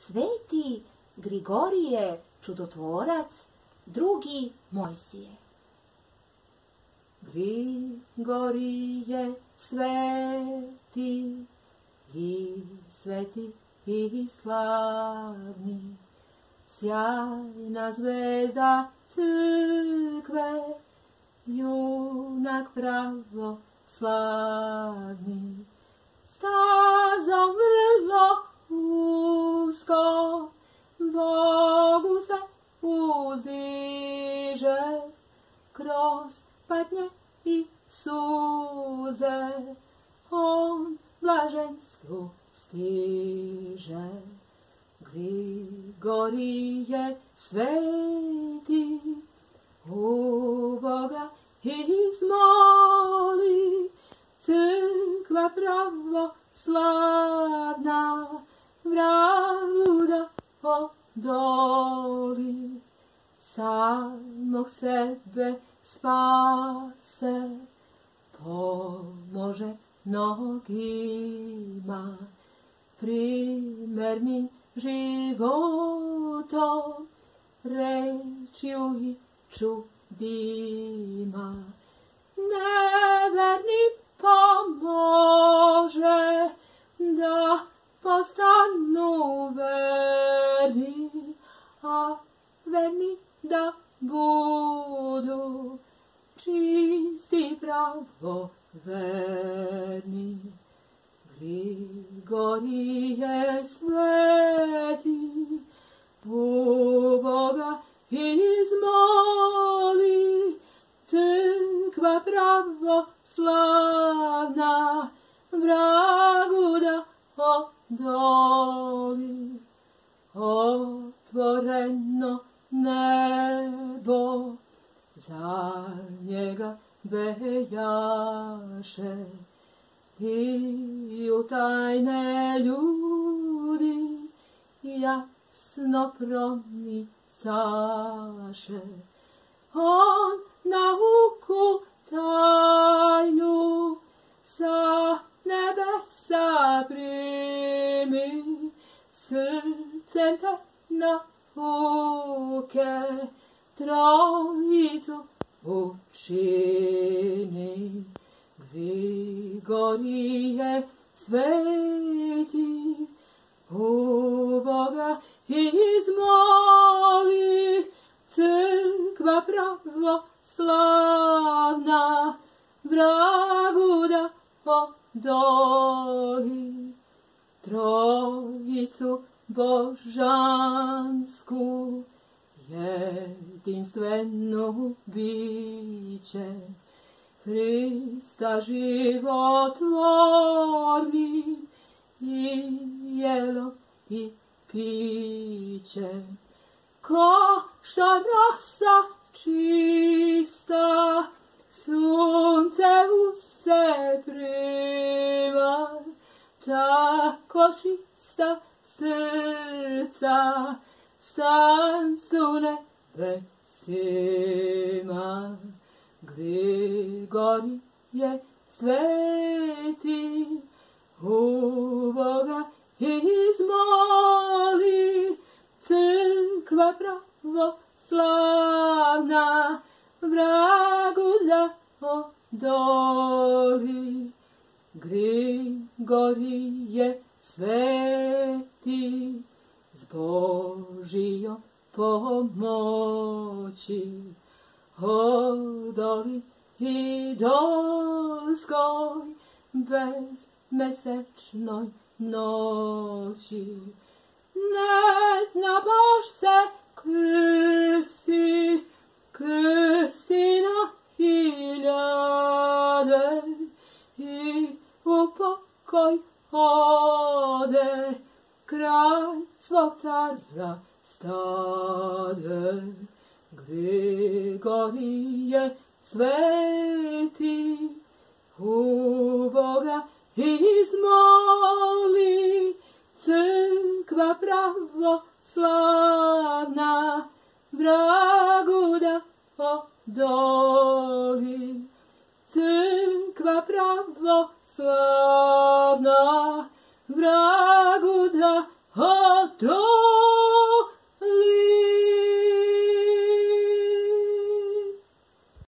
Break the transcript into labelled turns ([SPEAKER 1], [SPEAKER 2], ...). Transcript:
[SPEAKER 1] Sveti Grigorije čudotvorac, drugi Mojsije.
[SPEAKER 2] Grigorije sveti i slavni, sjajna zvezda crkve, junak pravo slavni, stazom vrlo usko Bogu se uzdiže, kroz patnje i suze on blaženstvu stiže. Grigorije sveti, u Boga izmoli, crkva pravoslavna vragu da odoli. Samog sebe spase, pomože mnogima, primernim životom, rečju i čudima. Nevernim pomože da postanu verni, a verni da budu čisti pravoverni. Grigorije sveti, u Boga izmoli, crkva pravoslavna vragu da odoli. Otvoreno nebo za njega bejaše, i u tajne ljudi jasno pronicaše. On nauku tajnu sa nebesa primi, srcem te nauke trojicu učini. Grigorije sveti, u Boga izmoli, crkva pravoslavna vragu da odoli. Trojicu božansku, jedinstvenu biće, Hrista životvorni, i jelo i piće. Ko što rosa čista, sunce u se prima, tako čista srca stan su nebesima. Grigorije sveti, u Boga izmoli, crkva pravoslavna vragu da odoli. Grigorije sveti, s Božijom pomoći odoli idolskoj bezmesečnoj noći. Ne zna Božce krsti, krsti na hiljade, i u pokoj ode, kraj svog cara stade. Grigorije sveti, u Boga izmoli, crkva pravoslavna vragu da odoli. Crkva pravoslavna vragu da odoli. Todorović.